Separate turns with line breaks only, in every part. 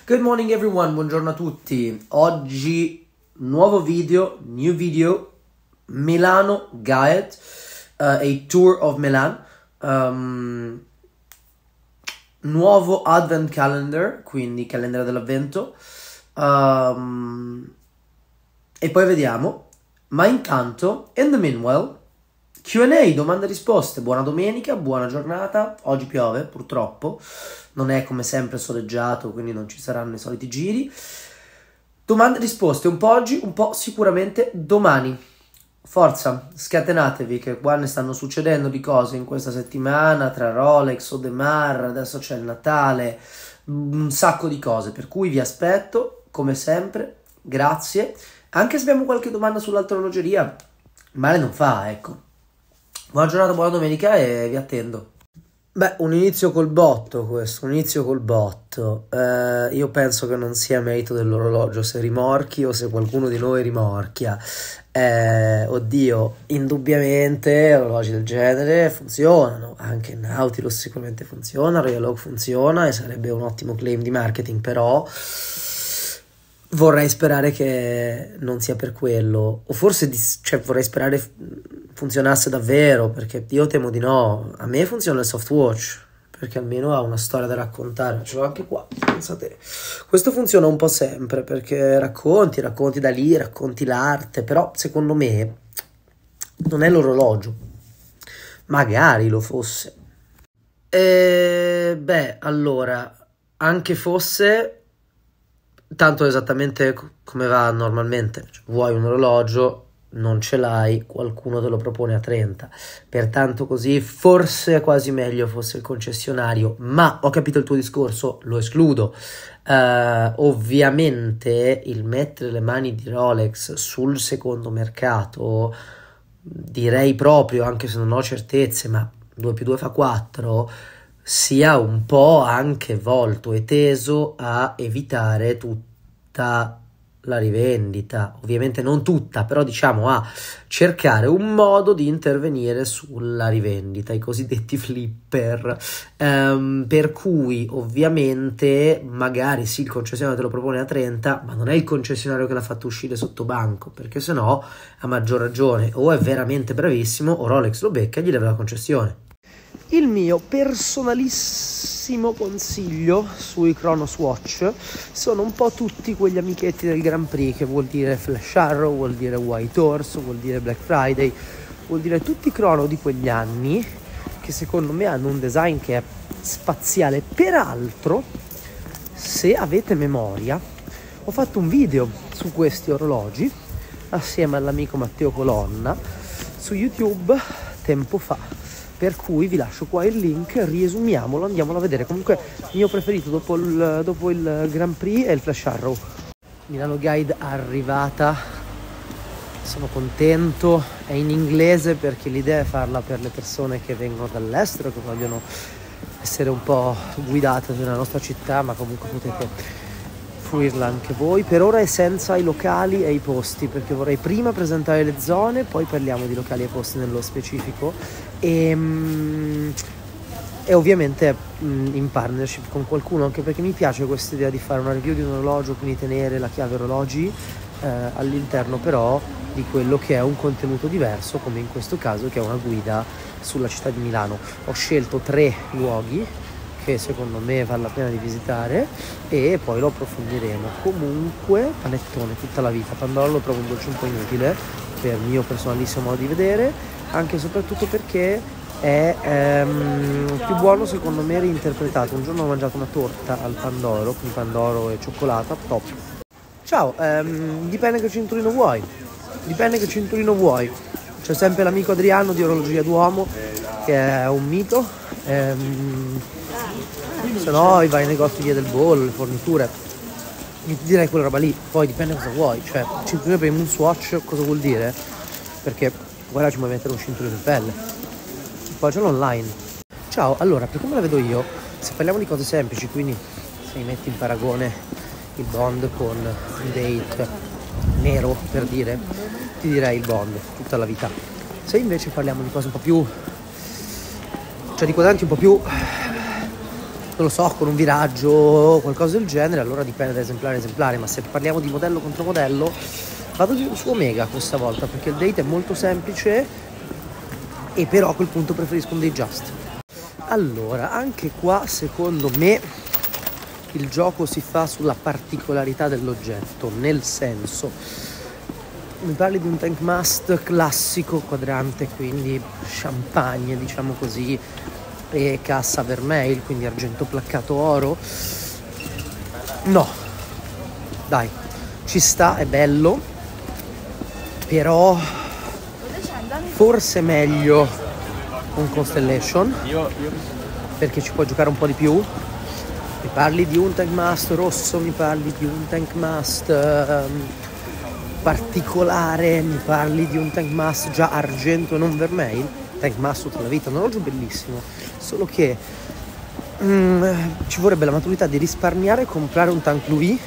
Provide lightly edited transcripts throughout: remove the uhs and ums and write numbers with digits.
Good morning everyone, buongiorno a tutti. Oggi nuovo video, new video, Milano Guide, a tour of Milan. Nuovo advent calendar, quindi calendario dell'avvento. E poi vediamo. Ma intanto, in the meanwhile, Q&A, domande e risposte. Buona domenica, buona giornata. Oggi piove, purtroppo. Non è come sempre soleggiato, quindi non ci saranno i soliti giri. Domande e risposte, un po' oggi, un po' sicuramente domani. Forza, scatenatevi che qua ne stanno succedendo di cose in questa settimana, tra Rolex, Audemars, adesso c'è il Natale, un sacco di cose, per cui vi aspetto, come sempre, grazie. Anche se abbiamo qualche domanda sull'altra orologeria, male non fa, ecco. Buona giornata, buona domenica e vi attendo. Beh, un inizio col botto questo, un inizio col botto. Io penso che non sia merito dell'orologio se rimorchi o se qualcuno di noi rimorchia. Oddio, indubbiamente orologi del genere funzionano, anche Nautilus sicuramente funziona, Royal Oak funziona e sarebbe un ottimo claim di marketing, però vorrei sperare che non sia per quello, o forse vorrei sperare funzionasse davvero, perché io temo di no. A me funziona il softwatch perché almeno ha una storia da raccontare, ce l'ho anche qua, pensate. Questo funziona un po' sempre perché racconti da lì, racconti l'arte, però secondo me non è l'orologio, magari lo fosse. Beh, allora, anche fosse, tanto esattamente come va normalmente, cioè, vuoi un orologio, non ce l'hai, qualcuno te lo propone a 30, pertanto così forse è quasi meglio fosse il concessionario, ma ho capito il tuo discorso, lo escludo. Ovviamente il mettere le mani di Rolex sul secondo mercato, direi proprio, anche se non ho certezze, ma 2 più 2 fa 4, sia un po' anche volto e teso a evitare tutta la rivendita, ovviamente non tutta, però diciamo a cercare un modo di intervenire sulla rivendita, i cosiddetti flipper, per cui ovviamente magari sì, il concessionario te lo propone a 30, ma non è il concessionario che l'ha fatto uscire sotto banco, perché sennò a maggior ragione o è veramente bravissimo o Rolex lo becca e gli leva la concessione. Il mio personalissimo consiglio sui Chronos Watch sono un po' tutti quegli amichetti del Grand Prix, che vuol dire Flash Arrow, vuol dire White Horse, vuol dire Black Friday, vuol dire tutti i crono di quegli anni che secondo me hanno un design che è spaziale. Peraltro, se avete memoria, ho fatto un video su questi orologi assieme all'amico Matteo Colonna su YouTube tempo fa, per cui vi lascio qua il link, riesumiamolo, andiamolo a vedere. Comunque il mio preferito dopo il Grand Prix è il Flash Arrow. Milano Guide arrivata, sono contento, è in inglese perché l'idea è farla per le persone che vengono dall'estero, che vogliono essere un po' guidate nella nostra città, ma comunque potete fruirla anche voi. Per ora è senza i locali e i posti, perché vorrei prima presentare le zone, poi parliamo di locali e posti nello specifico, e ovviamente in partnership con qualcuno, anche perché mi piace questa idea di fare una review di un orologio, quindi tenere la chiave orologi all'interno però di quello che è un contenuto diverso, come in questo caso che è una guida sulla città di Milano. Ho scelto 3 luoghi che secondo me vale la pena di visitare e poi lo approfondiremo. Comunque panettone tutta la vita. Pandoro lo trovo un dolce un po' inutile per mio personalissimo modo di vedere, anche e soprattutto perché è più buono secondo me reinterpretato. Un giorno ho mangiato una torta al Pandoro con Pandoro e cioccolata, top. Ciao, dipende che cinturino vuoi, c'è sempre l'amico Adriano di Orologia Duomo che è un mito, se no i vari negozi via del Bollo, le forniture, io ti direi quella roba lì. Poi dipende cosa vuoi, cioè cinturino per un Swatch cosa vuol dire? Perché guarda, ci puoi mettere un cinturino in pelle, poi c'è l'online. Ciao, allora, per come la vedo io, se parliamo di cose semplici, quindi se metti in paragone il Bond con un date nero, per dire, ti direi il Bond tutta la vita. Se invece parliamo di cose un po' più, cioè di quadranti un po' più non lo so, con un viraggio o qualcosa del genere, allora dipende da esemplare a esemplare, ma se parliamo di modello contro modello vado su Omega questa volta, perché il date è molto semplice e però a quel punto preferisco un Datejust. Allora, anche qua secondo me il gioco si fa sulla particolarità dell'oggetto, nel senso, mi parli di un Tankmast classico quadrante, quindi champagne diciamo così, e cassa vermeil, quindi argento placcato oro, no, dai, ci sta, è bello, però forse meglio un Constellation, perché ci puoi giocare un po' di più. Mi parli di un Tankmast rosso, mi parli di un Tankmast particolare, mi parli di un Tankmast già argento e non vermeil. Tankmast tutta la vita, un orologio bellissimo, solo che ci vorrebbe la maturità di risparmiare e comprare un Tank Louis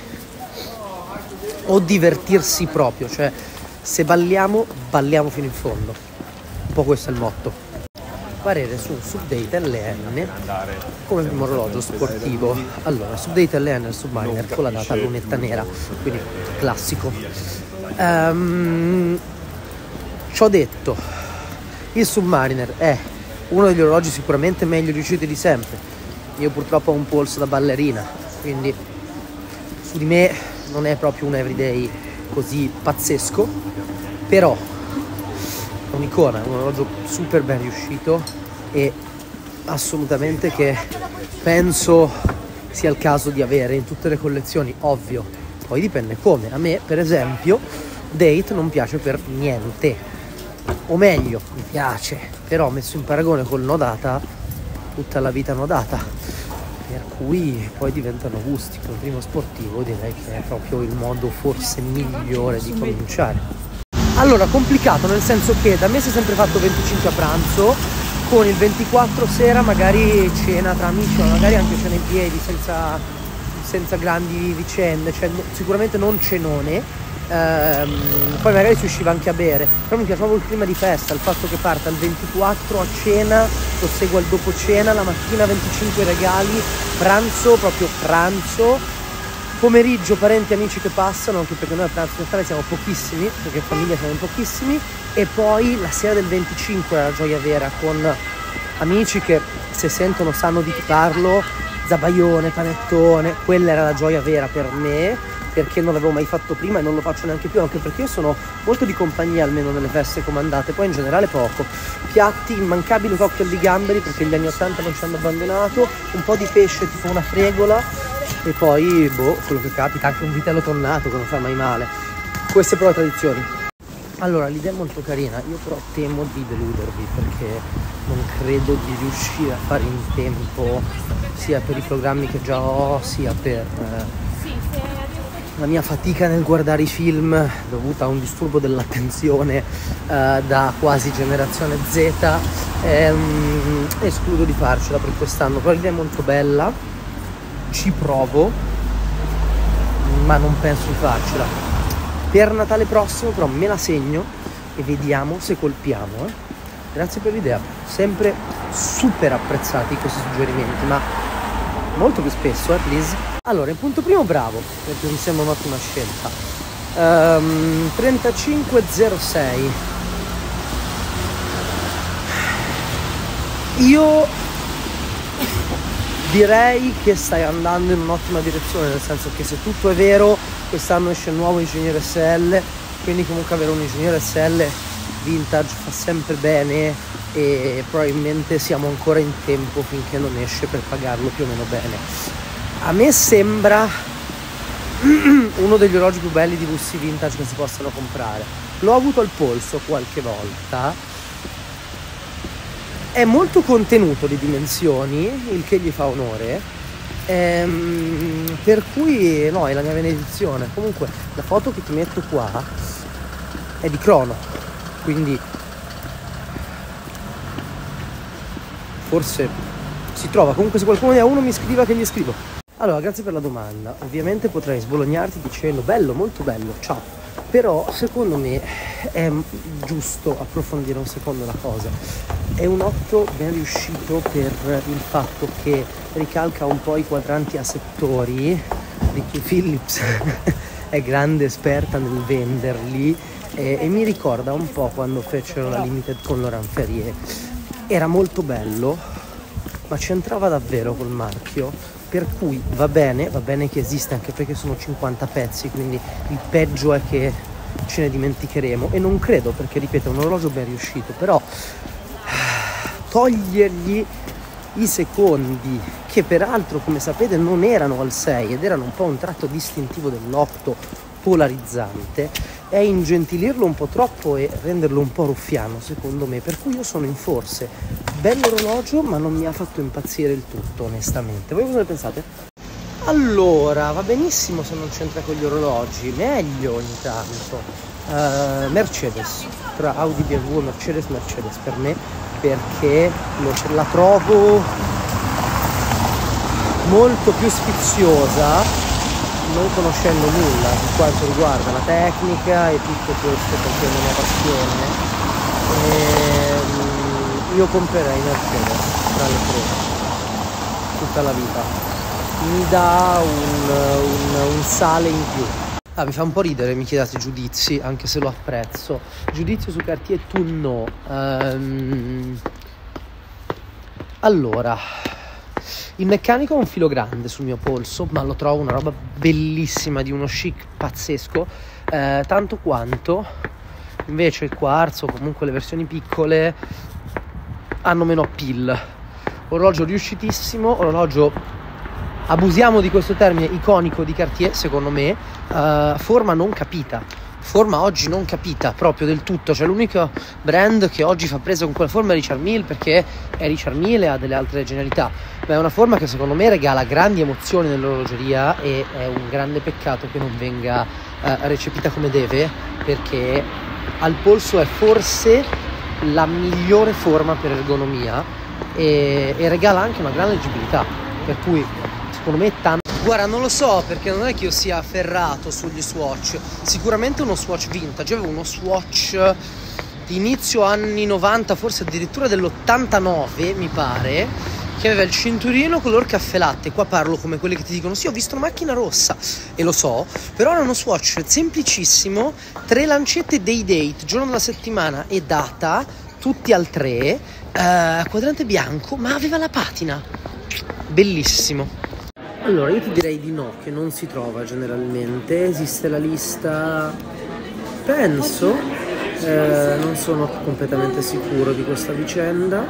o divertirsi proprio, cioè se balliamo fino in fondo, un po' questo è il motto. Parere su un Subdate LN come primo orologio sportivo. Allora, Subdate LN il Submariner con la data lunetta nera, quindi classico. Ci ho detto, il Submariner è uno degli orologi sicuramente meglio riusciti di sempre. Io purtroppo ho un polso da ballerina, quindi su di me non è proprio un everyday così pazzesco, però è un'icona, è un orologio super ben riuscito e assolutamente che penso sia il caso di avere in tutte le collezioni, ovvio, poi dipende come. A me per esempio Date non piace per niente, o meglio mi piace, però messo in paragone col Nodata, tutta la vita Nodata, per cui poi diventano gusti. Con il primo sportivo direi che è proprio il modo forse migliore di cominciare. Allora, complicato nel senso che da me si è sempre fatto 25 a pranzo, con il 24 sera magari cena tra amici, o magari anche cena in piedi senza grandi vicende, cioè sicuramente non cenone, poi magari si usciva anche a bere, però mi piace proprio il clima di festa, il fatto che parta il 24 a cena, lo segua il dopo cena, la mattina 25 regali, pranzo, proprio pranzo, pomeriggio parenti e amici che passano, anche perché noi a pranzo in Natale siamo pochissimi, perché in famiglia siamo pochissimi, e poi la sera del 25 è la gioia vera, con amici che se sentono sanno di chi parlo, zabaione, panettone, quella era la gioia vera per me, perché non l'avevo mai fatto prima e non lo faccio neanche più, anche perché io sono molto di compagnia, almeno nelle feste comandate, poi in generale poco. Piatti, immancabili cocktail di gamberi, perché gli anni 80 non ci hanno abbandonato, un po' di pesce tipo una fregola, e poi quello che capita, anche un vitello tonnato che non fa mai male. Queste però le tradizioni. Allora, l'idea è molto carina, io però temo di deludervi, perché non credo di riuscire a fare in tempo, sia per i programmi che già ho, sia per la mia fatica nel guardare i film dovuta a un disturbo dell'attenzione da quasi generazione Z. Escludo di farcela per quest'anno, però l'idea è molto bella, ci provo, ma non penso di farcela. Per Natale prossimo però me la segno e vediamo se colpiamo. Grazie per l'idea, sempre super apprezzati questi suggerimenti, ma molto più spesso, please. Allora, il punto primo bravo, perché mi sembra un'ottima scelta. 3506. Io direi che stai andando in un'ottima direzione, nel senso che se tutto è vero, quest'anno esce il nuovo Ingegnere SL, quindi comunque avere un Ingegnere SL vintage fa sempre bene, e probabilmente siamo ancora in tempo finché non esce per pagarlo più o meno bene. A me sembra uno degli orologi più belli di russi vintage che si possano comprare. L'ho avuto al polso qualche volta, è molto contenuto di dimensioni, il che gli fa onore, per cui no, è la mia benedizione. Comunque la foto che ti metto qua è di crono, quindi forse si trova. Comunque se qualcuno ne ha uno mi scriva che gli scrivo. Allora, grazie per la domanda. Ovviamente potrei sbolognarti dicendo bello, molto bello, ciao. Però secondo me è giusto approfondire un secondo la cosa. È un 8 ben riuscito per il fatto che ricalca un po' i quadranti a settori di cui Philips è grande esperta nel venderli, e mi ricorda un po' quando fecero la Limited con Laurent Ferrier. Era molto bello, ma c'entrava davvero col marchio, per cui va bene che esiste, anche perché sono 50 pezzi, quindi il peggio è che ce ne dimenticheremo, e non credo, perché ripeto è un orologio ben riuscito, però togliergli i secondi, che peraltro come sapete non erano al 6 ed erano un po' un tratto distintivo dell'8 polarizzante, è ingentilirlo un po' troppo e renderlo un po' ruffiano secondo me, per cui io sono in forse. Bell'orologio, ma non mi ha fatto impazzire il tutto, onestamente. Voi cosa ne pensate? Allora, va benissimo se non c'entra con gli orologi, meglio ogni tanto. Mercedes, tra Audi, BMW, Mercedes per me, perché la trovo molto più sfiziosa, non conoscendo nulla di quanto riguarda la tecnica e tutto questo, perché non è passione. Io comprerei Mercedes tra le tre tutta la vita, mi dà un sale in più. Mi fa un po' ridere, mi chiedate giudizi, anche se lo apprezzo. Giudizio su Cartier Tunno. Allora, il meccanico ha un filo grande sul mio polso, ma lo trovo una roba bellissima, di uno chic pazzesco, tanto quanto invece il quarzo, comunque le versioni piccole, hanno meno appeal. Orologio riuscitissimo, orologio, abusiamo di questo termine, iconico di Cartier secondo me, forma non capita, forma oggi non capita proprio del tutto, cioè l'unico brand che oggi fa presa con quella forma è Richard Mille, perché è Richard Mille e ha delle altre genialità, ma è una forma che secondo me regala grandi emozioni nell'orologeria, e è un grande peccato che non venga recepita come deve, perché al polso è forse la migliore forma per ergonomia, e regala anche una gran leggibilità, per cui secondo me è tanto. Guarda, non lo so, perché non è che io sia afferrato sugli Swatch, sicuramente uno Swatch vintage. Io avevo uno Swatch di inizio anni 90, forse addirittura dell'89 mi pare, che aveva il cinturino color caffè latte. Qua parlo come quelli che ti dicono sì, ho visto una macchina rossa, e lo so, però era uno Swatch semplicissimo, 3 lancette day date, giorno della settimana e data, tutti al 3, quadrante bianco, ma aveva la patina, bellissimo. Allora, io ti direi di no, che non si trova generalmente. Esiste la lista, penso, non sono completamente sicuro di questa vicenda,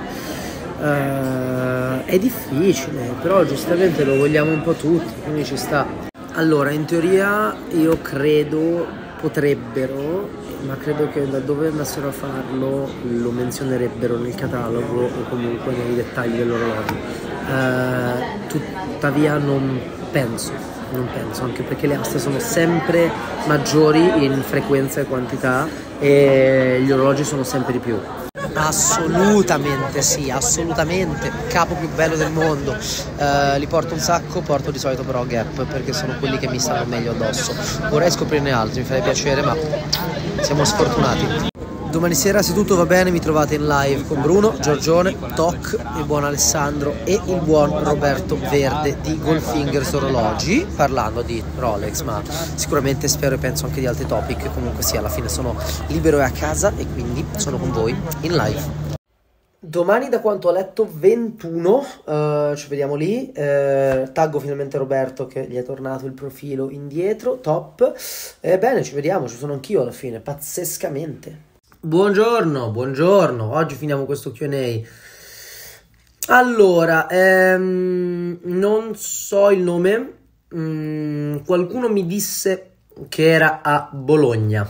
è difficile, però giustamente lo vogliamo un po' tutti, quindi ci sta. Allora, in teoria io credo potrebbero, ma credo che laddove andassero a farlo lo menzionerebbero nel catalogo o comunque nei dettagli dell'orologio. Tuttavia non penso, anche perché le aste sono sempre maggiori in frequenza e quantità, e gli orologi sono sempre di più. Assolutamente sì, assolutamente, capo più bello del mondo, li porto un sacco, porto di solito però Gap, perché sono quelli che mi stanno meglio addosso. Vorrei scoprirne altri, mi farebbe piacere, ma siamo sfortunati. Domani sera, se tutto va bene, mi trovate in live con Bruno, Giorgione, Toc, il buon Alessandro e il buon Roberto Verde di Goldfingers Orologi, parlando di Rolex, ma sicuramente spero e penso anche di altri topic. Comunque sì, alla fine sono libero e a casa, e quindi sono con voi in live. Domani, da quanto ho letto, 21, ci vediamo lì, taggo finalmente Roberto che gli è tornato il profilo indietro, top, bene, ci vediamo, ci sono anch'io alla fine, pazzescamente. Buongiorno, oggi finiamo questo Q&A. Allora, non so il nome, qualcuno mi disse che era a Bologna.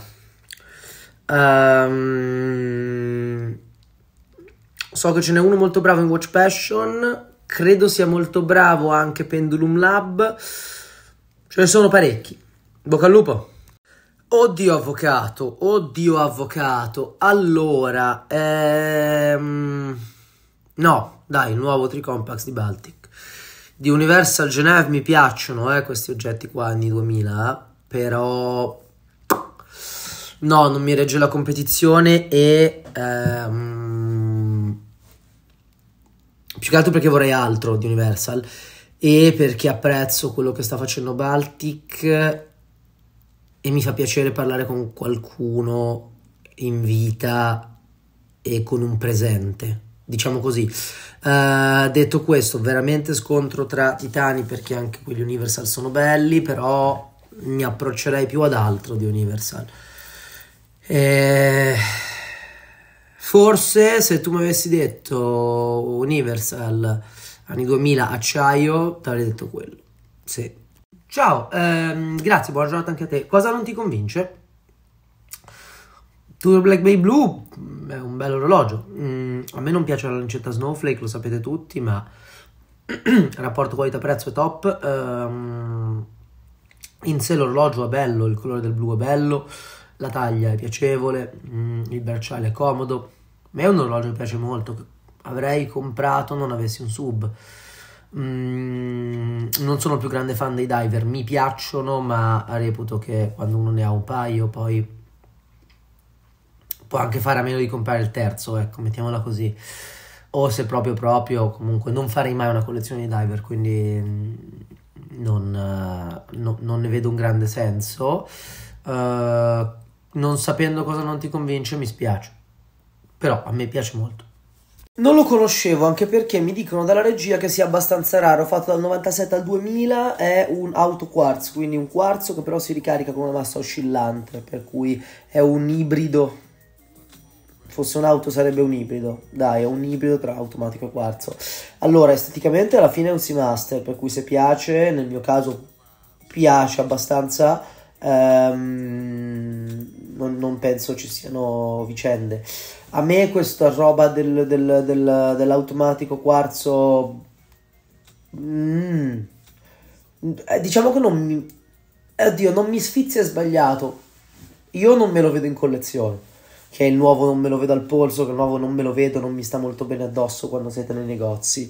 So che ce n'è uno molto bravo in Watch Passion, credo sia molto bravo anche Pendulum Lab, ce ne sono parecchi. Bocca al lupo. Oddio avvocato, allora, no, dai, il nuovo Tricompax di Baltic. Di Universal Genève mi piacciono, questi oggetti qua, anni 2000, però No, non mi regge la competizione e più che altro perché vorrei altro di Universal e perché apprezzo quello che sta facendo Baltic e mi fa piacere parlare con qualcuno in vita e con un presente, diciamo così. Detto questo, veramente scontro tra titani perché anche quelli Universal sono belli, però mi approccerei più ad altro di Universal. Forse se tu mi avessi detto Universal anni 2000 acciaio, ti avrei detto quello. Sì. Ciao, grazie, buona giornata anche a te. Cosa non ti convince? Tudor Black Bay Blue è un bel orologio. A me non piace la lancetta Snowflake, lo sapete tutti, ma il rapporto qualità-prezzo è top. In sé l'orologio è bello, il colore del blu è bello, la taglia è piacevole, il bracciale è comodo. A me è un orologio che piace molto, che avrei comprato non avessi un sub. Non sono il più grande fan dei diver, mi piacciono, ma reputo che quando uno ne ha un paio poi può anche fare a meno di comprare il terzo, ecco, mettiamola così. O se proprio, comunque non farei mai una collezione di diver, quindi non ne vedo un grande senso. Non sapendo cosa non ti convince mi spiace, però a me piace molto. Non lo conoscevo anche perché mi dicono dalla regia che sia abbastanza raro, fatto dal 97 al 2000, è un autoquartz, quindi un quarzo che però si ricarica con una massa oscillante, per cui è un ibrido. Fosse un'auto sarebbe un ibrido, dai, è un ibrido tra automatico e quarzo. Allora, esteticamente alla fine è un Seamaster, per cui se piace, nel mio caso piace abbastanza, non penso ci siano vicende. A me questa roba dell'automatico quarzo, diciamo che non mi sfizia, è sbagliato. Io non me lo vedo in collezione. Che il nuovo non me lo vedo al polso, che il nuovo non me lo vedo, non mi sta molto bene addosso quando siete nei negozi.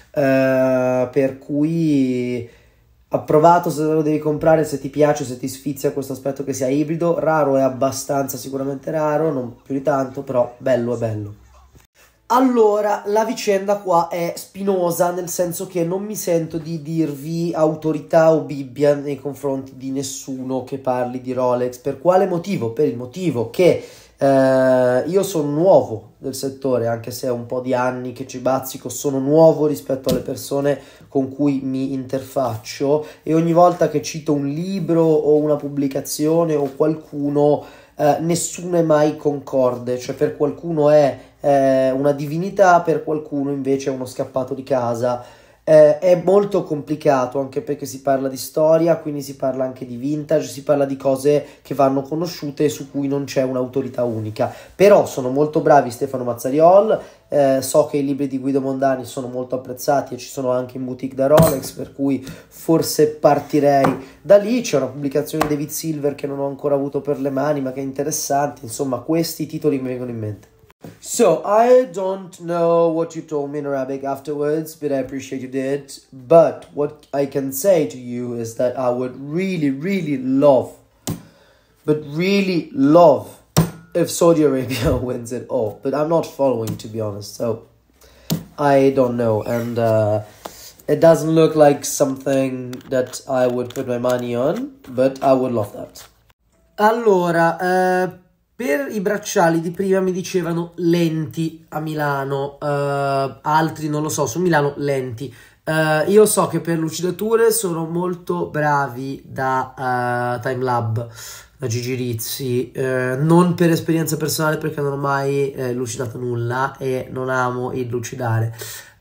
Per cui approvato se lo devi comprare, se ti piace, se ti sfizia questo aspetto che sia ibrido. Raro è abbastanza, sicuramente raro, non più di tanto, però bello è bello. Allora, la vicenda qua è spinosa, nel senso che non mi sento di dirvi autorità o Bibbia nei confronti di nessuno che parli di Rolex. Per quale motivo? Per il motivo che io sono nuovo del settore, anche se è un po' di anni che ci bazzico, sono nuovo rispetto alle persone con cui mi interfaccio e ogni volta che cito un libro o una pubblicazione o qualcuno, nessuno è mai concorde, cioè per qualcuno è una divinità, per qualcuno invece è uno scappato di casa. È molto complicato anche perché si parla di storia, quindi si parla anche di vintage, si parla di cose che vanno conosciute e su cui non c'è un'autorità unica. Però sono molto bravi Stefano Mazzariol, so che i libri di Guido Mondani sono molto apprezzati e ci sono anche in boutique da Rolex, per cui forse partirei da lì. C'è una pubblicazione di David Silver che non ho ancora avuto per le mani ma che è interessante. Insomma, questi titoli mi vengono in mente. So, I don't know what you told me in Arabic afterwards, but I appreciate you did. But what I can say to you is that I would really, really love, but really love, if Saudi Arabia wins it all. But I'm not following, to be honest, so I don't know. And it doesn't look like something that I would put my money on, but I would love that. Allora, per i bracciali di prima mi dicevano lenti a Milano, altri non lo so, su Milano lenti. Io so che per lucidature sono molto bravi da Timelab, da Gigi Rizzi, non per esperienza personale perché non ho mai lucidato nulla e non amo il lucidare.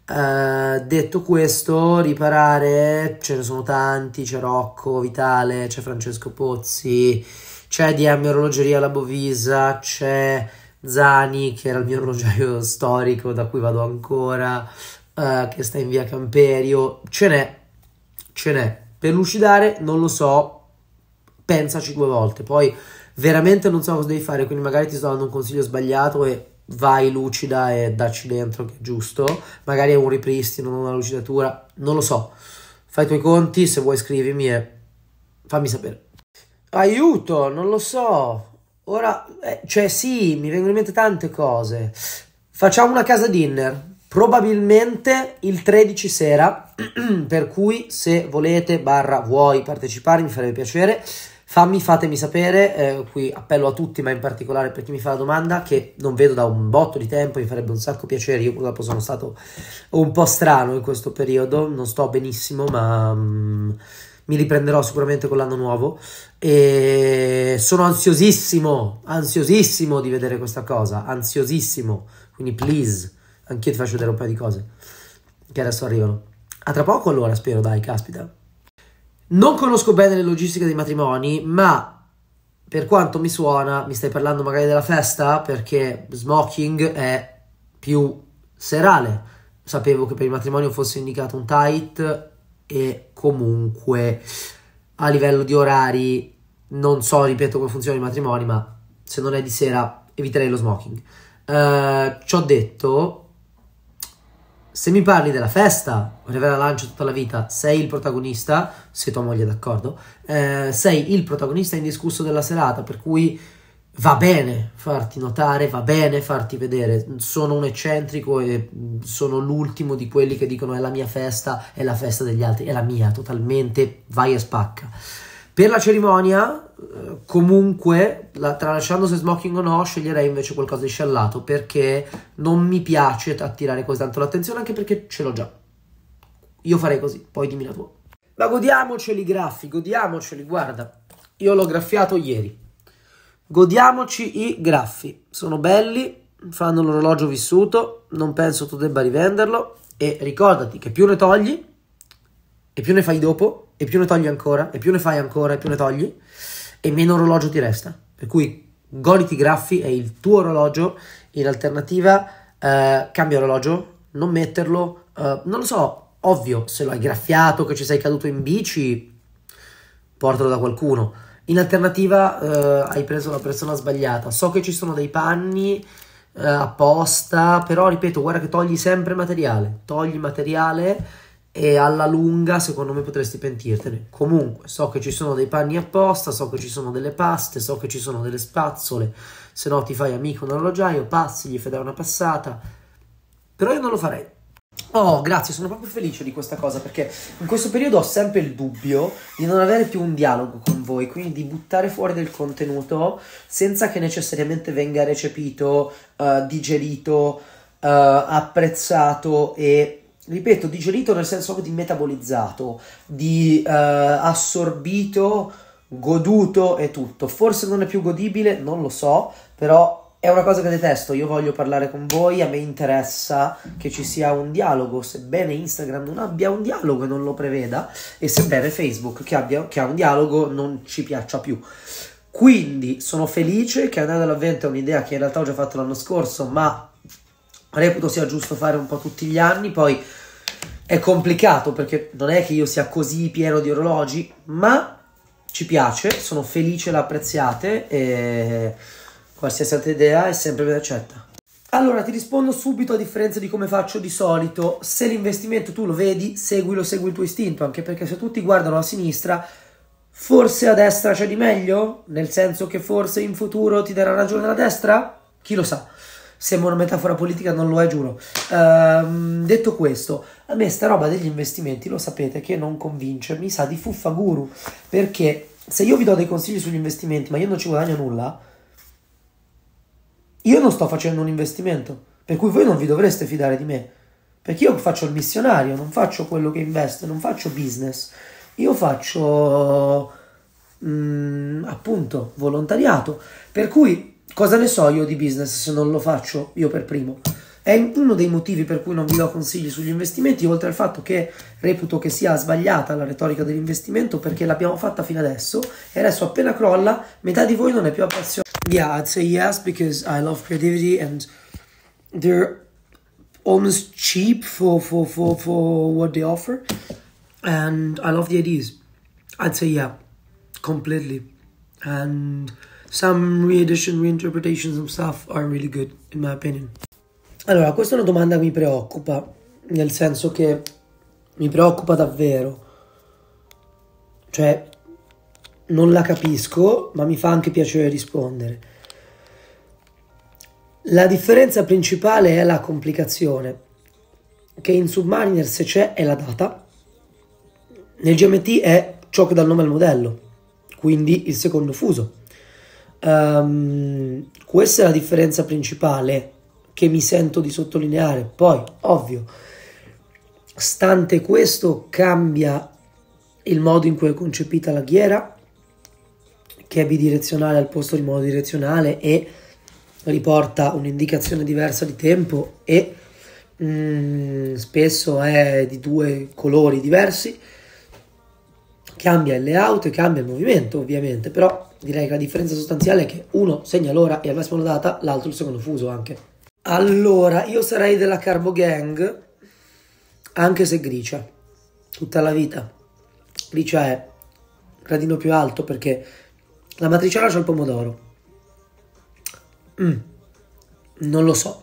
Detto questo, riparare ce ne sono tanti, c'è Rocco Vitale, c'è Francesco Pozzi, c'è DM Orologeria La Bovisa, c'è Zani che era il mio orologiaio storico da cui vado ancora, che sta in via Camperio. Ce n'è. Per lucidare non lo so, pensaci due volte. Poi veramente non so cosa devi fare, quindi magari ti sto dando un consiglio sbagliato e vai lucida e dacci dentro che è giusto. Magari è un ripristino, non una lucidatura, non lo so. Fai i tuoi conti, se vuoi scrivimi e fammi sapere. Aiuto, non lo so. ora, cioè sì, mi vengono in mente tante cose. Facciamo una casa dinner, probabilmente il 13 sera, per cui se volete, vuoi partecipare, mi farebbe piacere. Fatemi sapere, qui appello a tutti, ma in particolare per chi mi fa la domanda, che non vedo da un botto di tempo, mi farebbe un sacco piacere. Io purtroppo sono stato un po' strano in questo periodo, non sto benissimo, ma mi riprenderò sicuramente con l'anno nuovo e sono ansiosissimo di vedere questa cosa, ansiosissimo, quindi please, anch'io ti faccio vedere un paio di cose che adesso arrivano. A tra poco allora, spero, dai, caspita. Non conosco bene le logistiche dei matrimoni, ma per quanto mi suona, mi stai parlando magari della festa, perché smoking è più serale. Sapevo che per il matrimonio fosse indicato un tight e comunque a livello di orari non so, ripeto, come funzionano i matrimoni, ma se non è di sera eviterei lo smoking. Ciò detto, se mi parli della festa, Rivera Lancio tutta la vita, sei il protagonista, se tua moglie è d'accordo, sei il protagonista indiscusso della serata, per cui va bene farti notare, va bene farti vedere. Sono un eccentrico e sono l'ultimo di quelli che dicono è la mia festa, è la festa degli altri, è la mia, totalmente, vai e spacca. Per la cerimonia, comunque, tralasciando se smoking o no, sceglierei invece qualcosa di sciallato, perché non mi piace attirare così tanto l'attenzione, anche perché ce l'ho già. Io farei così, poi dimmi la tua. Ma godiamoceli i graffi, godiamoceli, guarda, io l'ho graffiato ieri. Godiamoci i graffi, sono belli, fanno l'orologio vissuto, non penso tu debba rivenderlo, e ricordati che più ne togli, e più ne fai dopo, e più ne togli ancora, e più ne fai ancora, e più ne togli, e meno orologio ti resta. Per cui goditi i graffi, è il tuo orologio. In alternativa, cambia orologio, non metterlo, non lo so, ovvio, se lo hai graffiato, che ci sei caduto in bici, portalo da qualcuno. In alternativa, hai preso la persona sbagliata. So che ci sono dei panni apposta, però ripeto, guarda che togli sempre materiale, togli materiale e alla lunga secondo me potresti pentirtene. Comunque so che ci sono dei panni apposta, so che ci sono delle paste, so che ci sono delle spazzole, se no ti fai amico un orologiaio, passi, gli fai dare una passata, però io non lo farei. Oh, grazie, sono proprio felice di questa cosa, perché in questo periodo ho sempre il dubbio di non avere più un dialogo con voi, quindi di buttare fuori del contenuto senza che necessariamente venga recepito, digerito, apprezzato e, ripeto, digerito nel senso proprio di metabolizzato, di assorbito, goduto e tutto. Forse non è più godibile, non lo so, però è una cosa che detesto. Io voglio parlare con voi, a me interessa che ci sia un dialogo, sebbene Instagram non abbia un dialogo e non lo preveda, e sebbene Facebook che ha un dialogo non ci piaccia più. Quindi sono felice che andare dall'avvento è un'idea che in realtà ho già fatto l'anno scorso, ma reputo sia giusto fare un po' tutti gli anni. Poi è complicato perché non è che io sia così pieno di orologi, ma ci piace, sono felice, la apprezziate e qualsiasi altra idea è sempre ben accetta. Allora ti rispondo subito, a differenza di come faccio di solito. Se l'investimento tu lo vedi, seguilo, segui il tuo istinto, anche perché se tutti guardano a sinistra, forse a destra c'è di meglio, nel senso che forse in futuro ti darà ragione la destra, chi lo sa. Sembra una metafora politica, non lo è, giuro. Detto questo, a me sta roba degli investimenti, lo sapete che non convince, mi sa di fuffa guru, perché se io vi do dei consigli sugli investimenti ma io non ci guadagno nulla, io non sto facendo un investimento, per cui voi non vi dovreste fidare di me, perché io faccio il missionario, non faccio quello che investe, non faccio business, io faccio appunto volontariato, per cui cosa ne so io di business se non lo faccio io per primo? È uno dei motivi per cui non vi do consigli sugli investimenti, oltre al fatto che reputo che sia sbagliata la retorica dell'investimento, perché l'abbiamo fatta fino adesso e adesso appena crolla metà di voi non è più appassionato. Yeah, I'd say yes because I love creativity and they're almost cheap for what they offer, and I love the ideas. I'd say yeah, completely. And some reedition, reinterpretations and stuff are really good in my opinion. Allora, questa è una domanda che mi preoccupa, nel senso che mi preoccupa davvero. Cioè, non la capisco, ma mi fa anche piacere rispondere. La differenza principale è la complicazione, che in Submariner se c'è è la data, nel GMT è ciò che dà il nome al modello, quindi il secondo fuso. Questa è la differenza principale che mi sento di sottolineare. Poi, ovvio, stante questo cambia il modo in cui è concepita la ghiera, che è bidirezionale al posto di monodirezionale e riporta un'indicazione diversa di tempo e spesso è di due colori diversi. Cambia il layout e cambia il movimento, ovviamente, però direi che la differenza sostanziale è che uno segna l'ora e al massimo la data, l'altro il secondo fuso anche. Allora, io sarei della Carbo Gang, anche se gricia, tutta la vita. Gricia è gradino più alto perché la matriciana c'ha il pomodoro. Non lo so.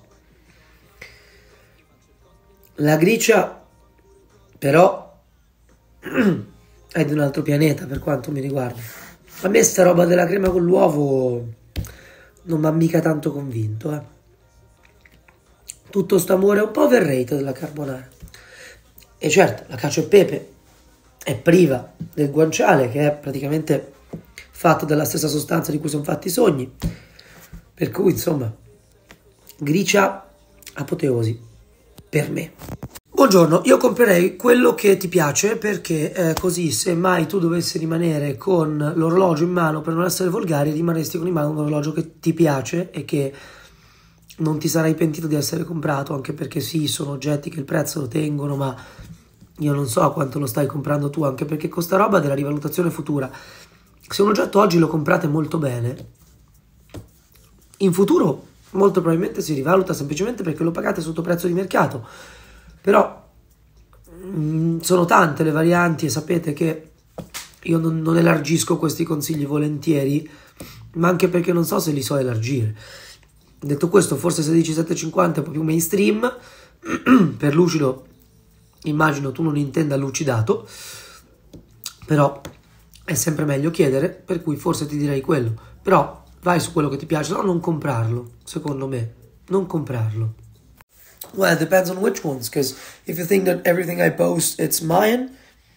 La gricia, però, è di un altro pianeta per quanto mi riguarda. A me sta roba della crema con l'uovo non mi ha mica tanto convinto, Tutto sto amore è un po' overrated della carbonara. E certo, la cacio e pepe è priva del guanciale, che è praticamente fatto dalla stessa sostanza di cui sono fatti i sogni. Per cui, insomma, gricia apoteosi per me. Buongiorno, io comprerei quello che ti piace perché così se mai tu dovessi rimanere con l'orologio in mano, per non essere volgari, rimarresti con in mano un orologio che ti piace e che non ti sarai pentito di essere comprato, anche perché sì, sono oggetti che il prezzo lo tengono, ma io non so quanto lo stai comprando tu, anche perché costa roba della rivalutazione futura. Se un oggetto oggi lo comprate molto bene, in futuro molto probabilmente si rivaluta semplicemente perché lo pagate sotto prezzo di mercato. Però sono tante le varianti e sapete che io non elargisco questi consigli volentieri, ma anche perché non so se li so elargire. Detto questo, forse 16750 è un po' più mainstream. Per lucido immagino tu non intenda lucidato, però è sempre meglio chiedere, per cui forse ti direi quello. Però vai su quello che ti piace, no, non comprarlo, secondo me, non comprarlo. Well, it depends on which ones, because if you think that everything I post, it's mine,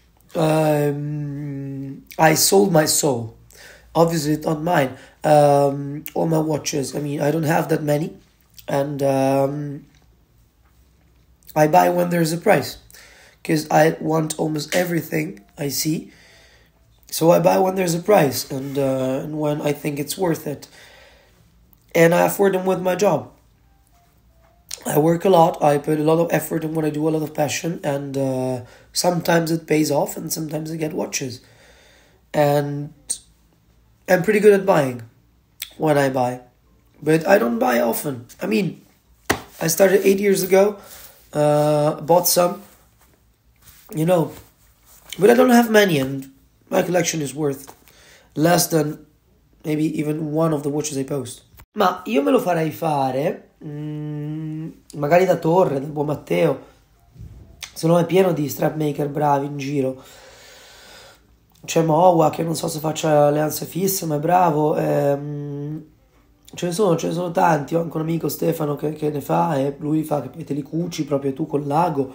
I sold my soul. Obviously, it's not mine. All my watches, I mean, I don't have that many, and I buy when there's a price, because I want almost everything I see, so I buy when there's a price, and when I think it's worth it, and I afford them with my job. I work a lot, I put a lot of effort in what I do, a lot of passion, and sometimes it pays off, and sometimes I get watches. And I'm pretty good at buying when I buy, but I don't buy often. I mean, I started 8 years ago, bought some, but I don't have many, and my collection is worth less than maybe even one of the watches I post. Ma io me lo farei fare, magari da Torre, da Buon Matteo, se no è pieno di strap maker bravi in giro. C'è Mowa che non so se faccia alleanze fisse, ma è bravo. Ce ne sono tanti. Ho anche un amico Stefano che ne fa, e lui fa che poi te li cuci proprio tu col lago.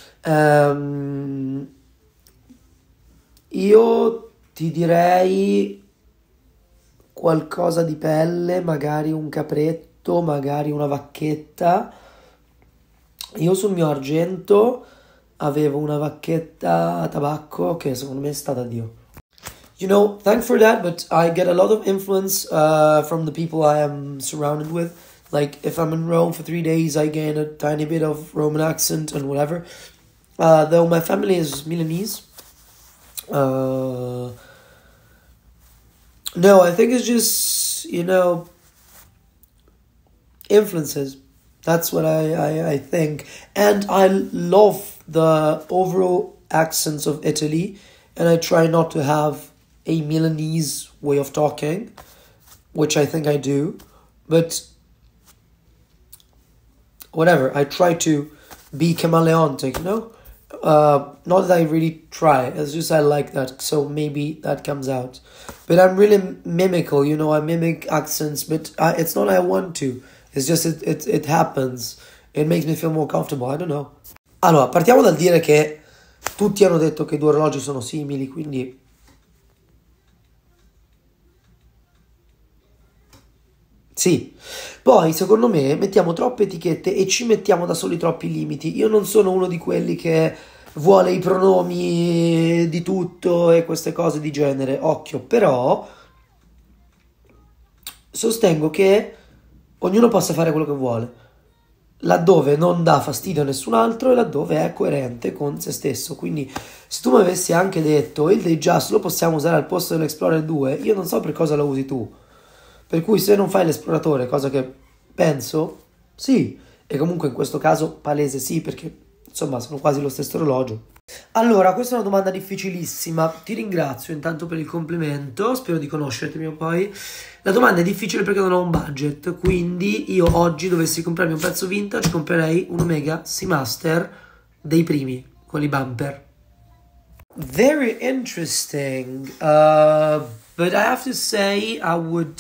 Io ti direi qualcosa di pelle, magari un capretto, magari una vacchetta. Io sul mio argento avevo una vacchetta a tabacco che secondo me è stata Dio. Thanks for that, but I get a lot of influence from the people I am surrounded with. Like, if I'm in Rome for 3 days, I gain a tiny bit of Roman accent and whatever. Though my family is Milanese. No, I think it's just, influences. That's what I think. And I love the overall accents of Italy, and I try not to have a Milanese way of talking, which I think I do. But whatever, I try to be chameleontic, not that I really try, it's just I like that, so maybe that comes out. But I'm really mimical, I mimic accents, but it's not I want to. It's just it happens. It makes me feel more comfortable, I don't know. Allora, partiamo dal dire che tutti hanno detto che i due orologi sono simili, quindi sì. Poi, secondo me, mettiamo troppe etichette e ci mettiamo da soli troppi limiti. Io non sono uno di quelli che vuole i pronomi di tutto e queste cose di genere, occhio, però sostengo che ognuno possa fare quello che vuole, laddove non dà fastidio a nessun altro e laddove è coerente con se stesso. Quindi se tu mi avessi anche detto il Datejust lo possiamo usare al posto dell'Explorer 2, io non so per cosa lo usi tu. Per cui se non fai l'esploratore, cosa che penso, sì, e comunque in questo caso palese sì, perché insomma sono quasi lo stesso orologio. Allora, questa è una domanda difficilissima, ti ringrazio intanto per il complimento, spero di conoscerti prima o poi. La domanda è difficile perché non ho un budget, quindi io oggi dovessi comprarmi un pezzo vintage, comprerei un Omega Seamaster dei primi, quelli bumper. Very interesting, but I have to say I would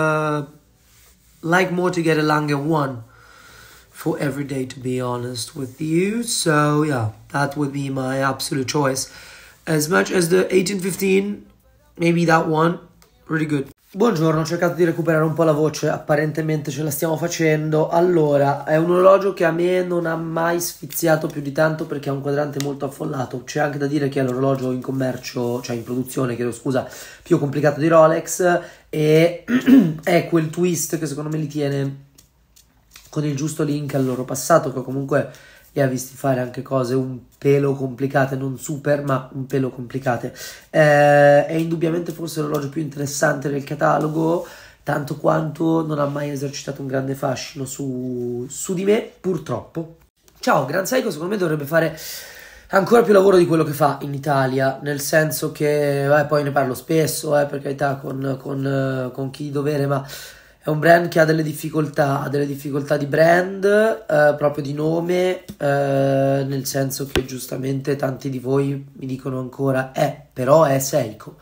like more to get a Lange 1 for every day, to be honest with you. So yeah, that would be my absolute choice. As much as the 1815, maybe that one, really good. Buongiorno, ho cercato di recuperare un po' la voce, apparentemente ce la stiamo facendo. Allora, è un orologio che a me non ha mai sfiziato più di tanto perché ha un quadrante molto affollato. C'è anche da dire che è l'orologio in commercio, cioè in produzione, chiedo scusa, più complicato di Rolex e è quel twist che secondo me li tiene con il giusto link al loro passato, che comunque li ha visti fare anche cose un pelo complicate, non super, ma un pelo complicate. È indubbiamente forse l'orologio più interessante del catalogo, tanto quanto non ha mai esercitato un grande fascino su di me, purtroppo. Ciao, Grand Seiko secondo me dovrebbe fare ancora più lavoro di quello che fa in Italia, nel senso che, poi ne parlo spesso, per carità, con chi di dovere, ma è un brand che ha delle difficoltà di brand, proprio di nome, nel senso che giustamente tanti di voi mi dicono ancora, però è Seiko.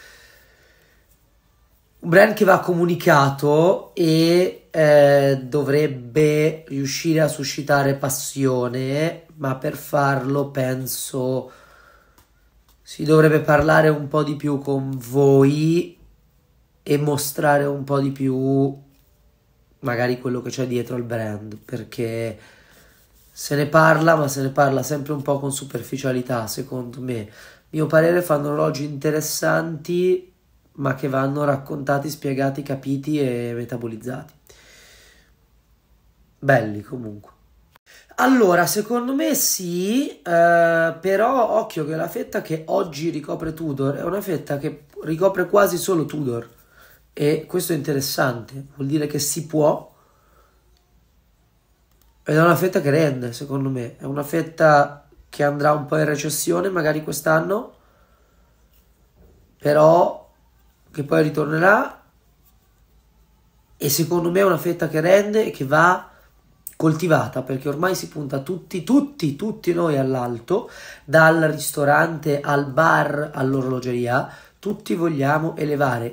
Un brand che va comunicato e dovrebbe riuscire a suscitare passione, ma per farlo penso si dovrebbe parlare un po' di più con voi e mostrare un po' di più magari quello che c'è dietro al brand, perché se ne parla, ma se ne parla sempre un po' con superficialità, secondo me. Mio parere fanno orologi interessanti, ma che vanno raccontati, spiegati, capiti e metabolizzati. Belli comunque. Allora, secondo me sì, però occhio che la fetta che oggi ricopre Tudor è una fetta che ricopre quasi solo Tudor. E questo è interessante, vuol dire che si può, ed è una fetta che rende, secondo me, è una fetta che andrà un po' in recessione magari quest'anno, però che poi ritornerà, e secondo me è una fetta che rende e che va coltivata, perché ormai si punta tutti noi all'alto, dal ristorante al bar all'orologeria. Tutti vogliamo elevare,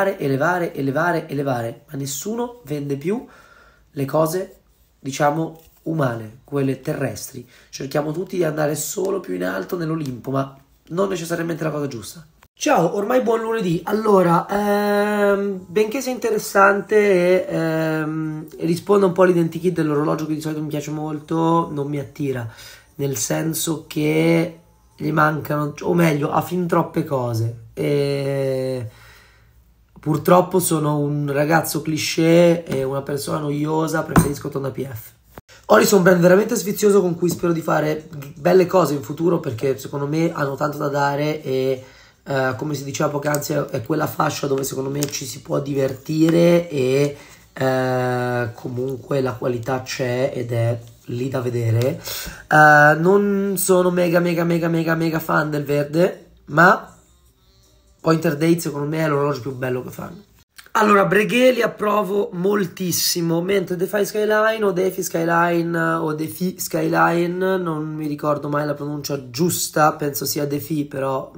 ma nessuno vende più le cose, diciamo, umane, quelle terrestri. Cerchiamo tutti di andare solo più in alto nell'Olimpo, ma non necessariamente la cosa giusta. Ciao, ormai buon lunedì. Allora, benché sia interessante e risponda un po' all'identikit dell'orologio che di solito mi piace molto, non mi attira, nel senso che gli mancano, o meglio, ha fin troppe cose. E purtroppo sono un ragazzo cliché e una persona noiosa, preferisco Tonda PF. Oris è un brand veramente sfizioso con cui spero di fare belle cose in futuro, perché secondo me hanno tanto da dare e come si diceva poc'anzi è quella fascia dove secondo me ci si può divertire e comunque la qualità c'è ed è lì da vedere. Non sono mega fan del verde, ma Pointer Date secondo me è l'orologio più bello che fanno. Allora, Breguet li approvo moltissimo, mentre Defy Skyline o Defi Skyline o Defi Skyline, non mi ricordo mai la pronuncia giusta, penso sia Defi, però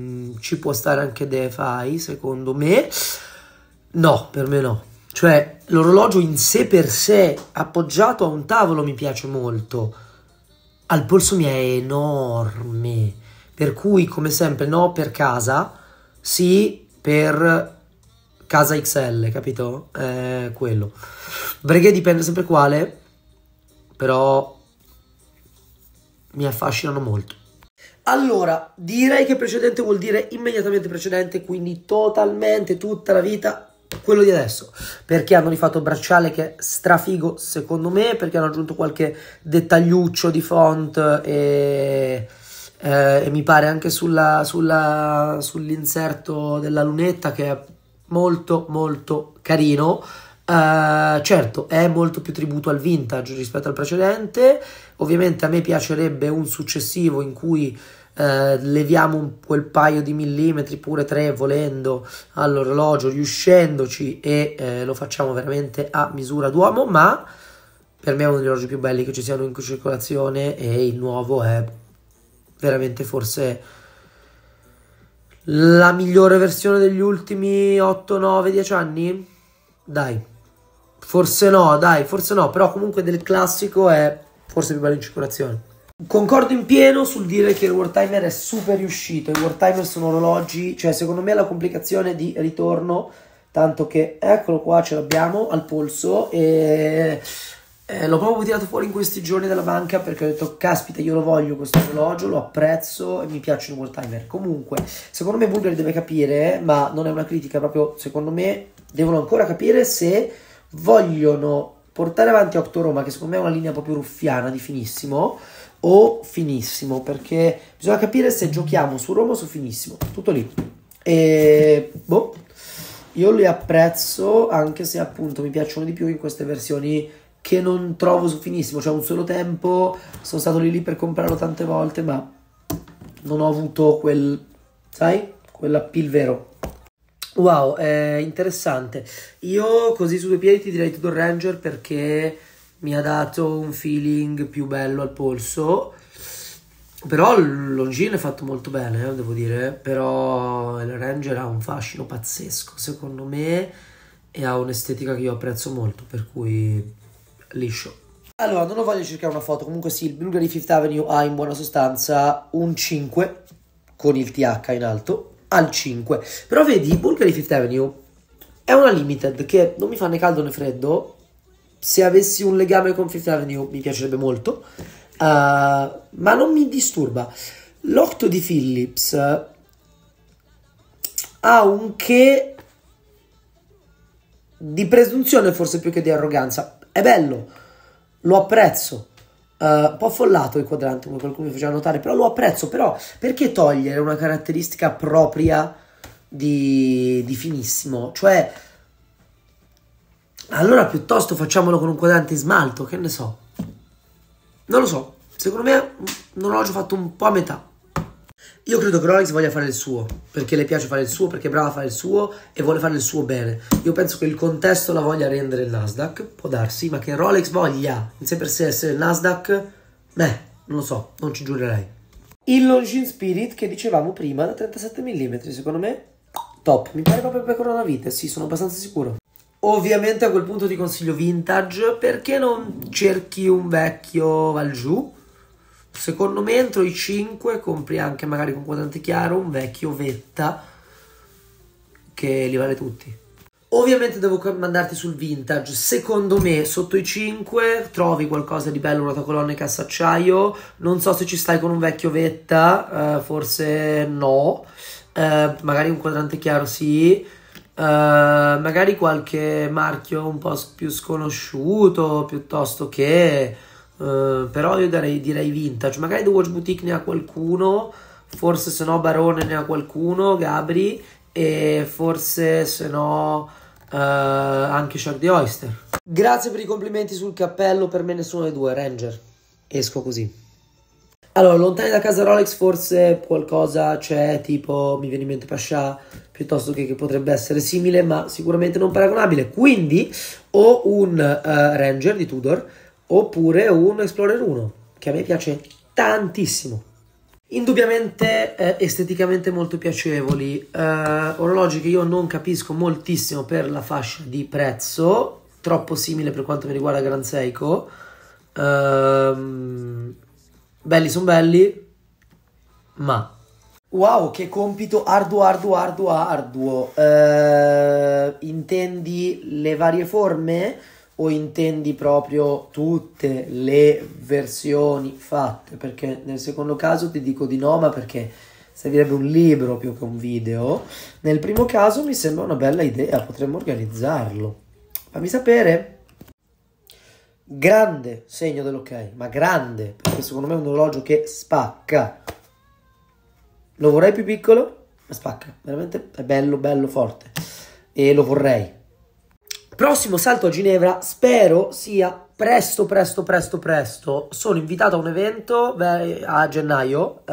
ci può stare anche Defy, secondo me. No, per me no. Cioè, l'orologio in sé per sé, appoggiato a un tavolo, mi piace molto. Al polso mi è enorme, per cui come sempre no per casa, sì per casa XL, capito? Quello. Breguet dipende sempre quale, però mi affascinano molto. Allora, direi che precedente vuol dire immediatamente precedente, quindi totalmente tutta la vita quello di adesso, perché hanno rifatto il bracciale che è strafigo secondo me, perché hanno aggiunto qualche dettagliuccio di font e mi pare anche sull'inserto della lunetta che è molto molto carino. Certo, è molto più tributo al vintage rispetto al precedente. Ovviamente a me piacerebbe un successivo in cui leviamo quel paio di millimetri, pure 3 volendo, all'orologio, riuscendoci, e lo facciamo veramente a misura d'uomo, ma per me è uno degli orologi più belli che ci siano in circolazione, e il nuovo è veramente forse la migliore versione degli ultimi 8, 9, 10 anni? Dai. Forse no, dai, forse no, però comunque del classico è forse più bello in circolazione. Concordo in pieno sul dire che il Wartimer è super riuscito. I Wartimer sono orologi, cioè secondo me la complicazione di ritorno, tanto che eccolo qua, ce l'abbiamo al polso, e l'ho proprio tirato fuori in questi giorni dalla banca perché ho detto caspita, io lo voglio questo orologio, lo apprezzo e mi piacciono i Wartimer. Comunque secondo me Bulgari deve capire, ma non è una critica, proprio secondo me devono ancora capire se vogliono portare avanti Octoroma, che secondo me è una linea proprio ruffiana di finissimo, o finissimo, perché bisogna capire se giochiamo su Roma o su finissimo, tutto lì. E boh, io li apprezzo, anche se appunto mi piacciono di più in queste versioni che non trovo su finissimo, cioè un solo tempo sono stato lì per comprarlo tante volte, ma non ho avuto quel, sai, quell'appeal vero. Wow, è interessante. Io così su due piedi ti direi Tudor Ranger perché mi ha dato un feeling più bello al polso, però il Longines è fatto molto bene, devo dire, però il Ranger ha un fascino pazzesco secondo me e ha un'estetica che io apprezzo molto, per cui liscio. Allora, non ho voglia di cercare una foto, comunque sì, il Bulgari Fifth Avenue ha in buona sostanza un 5 con il TH in alto al 5, però vedi, Bulgari Fifth Avenue è una limited che non mi fa né caldo né freddo. Se avessi un legame con Fifth Avenue mi piacerebbe molto, ma non mi disturba. L'Octo di Phillips ha un che di presunzione forse più che di arroganza. È bello, lo apprezzo. Un po' affollato il quadrante, come qualcuno mi faceva notare, però lo apprezzo. Però perché togliere una caratteristica propria di finissimo? Cioè, allora piuttosto facciamolo con un quadrante in smalto, che ne so. Non lo so, secondo me un orologio fatto un po' a metà. Io credo che Rolex voglia fare il suo, perché le piace fare il suo, perché è brava a fare il suo e vuole fare il suo bene. Io penso che il contesto la voglia rendere il Nasdaq, può darsi, ma che Rolex voglia in sé per sé essere il Nasdaq, non lo so, non ci giurerei. Il Longines Spirit che dicevamo prima da 37 mm, secondo me top, mi pare proprio per Coronavite, sì, sono abbastanza sicuro. Ovviamente a quel punto ti consiglio vintage, perché non cerchi un vecchio val giù? Secondo me entro i 5 compri anche magari con quadrante chiaro un vecchio Vetta che li vale tutti. Ovviamente devo mandarti sul vintage. Secondo me sotto i 5 trovi qualcosa di bello, rotacolonne e cassacciaio. Non so se ci stai con un vecchio Vetta, forse no, magari un quadrante chiaro sì, magari qualche marchio un po' più sconosciuto piuttosto che... però io direi vintage. Magari The Watch Boutique ne ha qualcuno, forse se no Barone ne ha qualcuno, Gabri, e forse se no anche Shark the Oyster. Grazie per i complimenti sul cappello, per me nessuno dei due, Ranger, esco così. Allora, lontani da casa Rolex forse qualcosa c'è, tipo mi viene in mente Pasha, piuttosto che potrebbe essere simile ma sicuramente non paragonabile, quindi o un Ranger di Tudor oppure un Explorer 1, che a me piace tantissimo. Indubbiamente esteticamente molto piacevoli, orologi che io non capisco moltissimo per la fascia di prezzo, troppo simile per quanto mi riguarda Grand Seiko. Belli sono belli, ma wow, che compito arduo. Intendi le varie forme o intendi proprio tutte le versioni fatte? Perché nel secondo caso ti dico di no, ma perché servirebbe un libro più che un video. Nel primo caso mi sembra una bella idea, potremmo organizzarlo. Fammi sapere. Grande segno dell'ok, ma grande, perché secondo me è un orologio che spacca. Lo vorrei più piccolo, ma spacca, veramente è bello forte e lo vorrei. Prossimo salto a Ginevra, spero sia presto. Sono invitato a un evento a gennaio,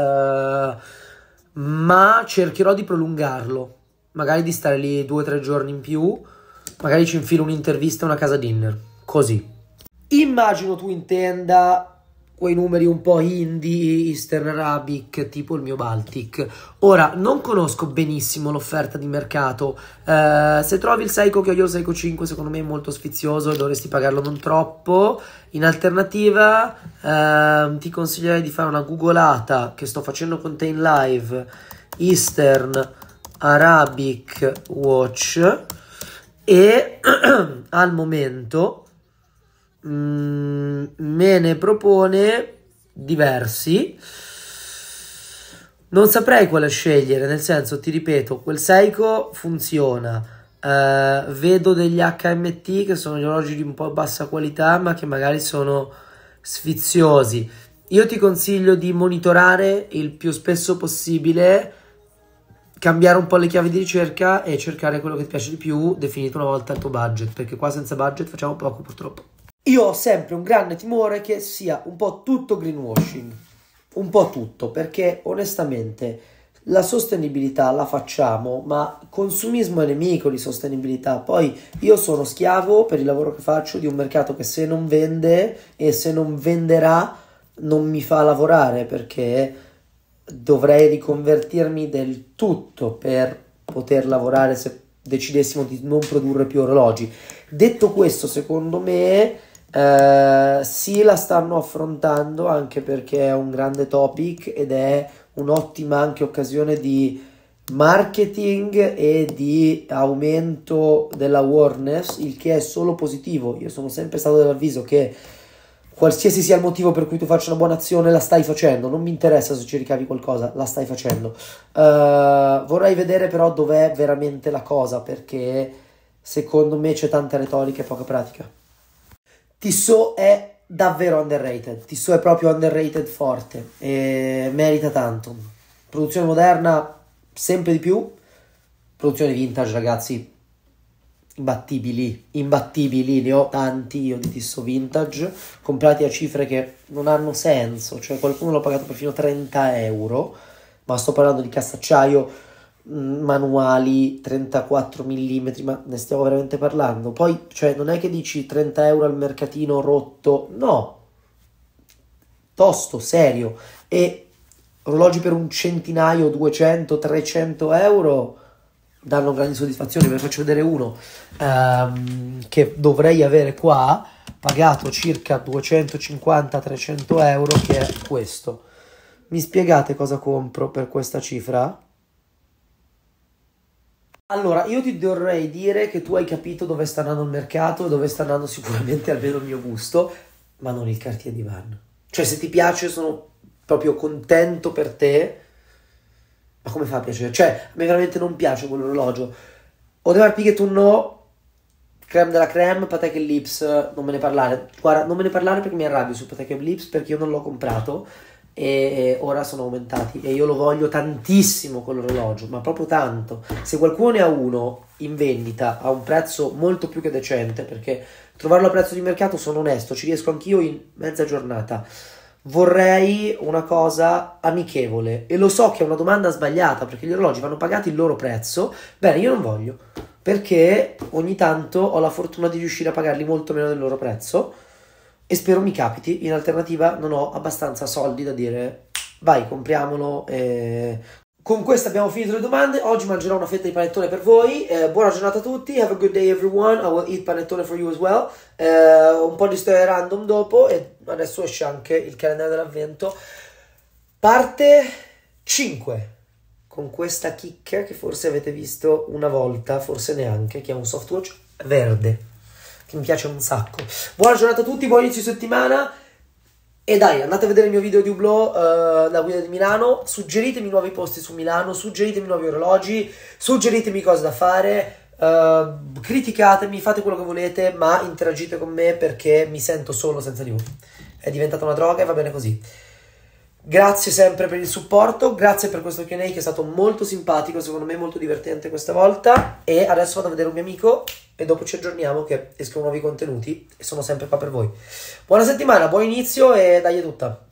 ma cercherò di prolungarlo, magari di stare lì 2 o 3 giorni in più, magari ci infilo un'intervista a una casa dinner, così. Immagino tu intenda quei numeri un po' indie, Eastern Arabic, tipo il mio Baltic. Ora, non conosco benissimo l'offerta di mercato. Se trovi il Seiko che ho io, il Seiko 5, secondo me è molto sfizioso e dovresti pagarlo non troppo. In alternativa, ti consiglierei di fare una googolata, che sto facendo con te in live, Eastern Arabic Watch, e al momento me ne propone diversi. Non saprei quale scegliere, nel senso, ti ripeto, quel Seiko funziona. Vedo degli HMT che sono gli orologi di un po' bassa qualità, ma che magari sono sfiziosi. Io ti consiglio di monitorare il più spesso possibile, cambiare un po' le chiavi di ricerca e cercare quello che ti piace di più, definito una volta il tuo budget, perché qua senza budget facciamo poco, purtroppo. Io ho sempre un grande timore che sia un po' tutto greenwashing, un po' tutto, perché onestamente la sostenibilità la facciamo, ma consumismo è nemico di sostenibilità. Poi io sono schiavo, per il lavoro che faccio, di un mercato che se non vende e se non venderà non mi fa lavorare, perché dovrei riconvertirmi del tutto per poter lavorare se decidessimo di non produrre più orologi. Detto questo, secondo me sì, la stanno affrontando, anche perché è un grande topic ed è un'ottima anche occasione di marketing e di aumento dell'awareness, il che è solo positivo. Io sono sempre stato dell'avviso che qualsiasi sia il motivo per cui tu faccia una buona azione, la stai facendo. Non mi interessa se ci ricavi qualcosa, la stai facendo. Vorrei vedere però dov'è veramente la cosa, perché secondo me c'è tanta retorica e poca pratica. Tissot è davvero underrated. Tissot è proprio underrated forte e merita tanto. Produzione moderna sempre di più. Produzione vintage, ragazzi, imbattibili, ne ho tanti io di Tissot vintage, comprati a cifre che non hanno senso. Cioè qualcuno l'ha pagato perfino 30 euro, ma sto parlando di cassacciaio, manuali 34 mm, ma ne stiamo veramente parlando? Poi, cioè, non è che dici 30 euro al mercatino rotto, no, tosto, serio. E orologi per un centinaio, 200, 300 euro danno grandi soddisfazioni. Ve ne faccio vedere uno che dovrei avere qua, pagato circa 250-300 euro, che è questo. Mi spiegate cosa compro per questa cifra? Allora, io ti dovrei dire che tu hai capito dove sta andando il mercato e dove sta andando sicuramente almeno il mio gusto, ma non il Cartier Divan. Cioè, se ti piace, sono proprio contento per te, ma come fa a piacere? Cioè, a me veramente non piace quell'orologio. Audemars Piguet no, crème della crème, Patek Philippe, non me ne parlare. Guarda, non me ne parlare perché mi arrabbio su Patek Philippe, perché io non l'ho comprato e ora sono aumentati e io lo voglio tantissimo quell'orologio, ma proprio tanto. Se qualcuno ne ha uno in vendita a un prezzo molto più che decente, perché trovarlo a prezzo di mercato, sono onesto, ci riesco anch'io in mezza giornata. Vorrei una cosa amichevole e lo so che è una domanda sbagliata, perché gli orologi vanno pagati il loro prezzo. Bene, io non voglio, perché ogni tanto ho la fortuna di riuscire a pagarli molto meno del loro prezzo e spero mi capiti. In alternativa non ho abbastanza soldi da dire vai, compriamolo. Con questo abbiamo finito le domande. Oggi mangerò una fetta di panettone per voi. Buona giornata a tutti. Have a good day everyone. I will eat panettone for you as well. Un po' di storie random dopo. E adesso esce anche il calendario dell'avvento. Parte 5. Con questa chicca che forse avete visto una volta, forse neanche, che è un softwatch verde. Che mi piace un sacco. Buona giornata a tutti, buon inizio settimana. E dai, andate a vedere il mio video di Hublot, la guida di Milano, suggeritemi nuovi posti su Milano, suggeritemi nuovi orologi, suggeritemi cose da fare, criticatemi, fate quello che volete, ma interagite con me perché mi sento solo senza di voi. È diventata una droga e va bene così. Grazie sempre per il supporto, grazie per questo Q&A che è stato molto simpatico, secondo me molto divertente questa volta. E adesso vado a vedere un mio amico e dopo ci aggiorniamo che escono nuovi contenuti e sono sempre qua per voi. Buona settimana, buon inizio e dai è tutta.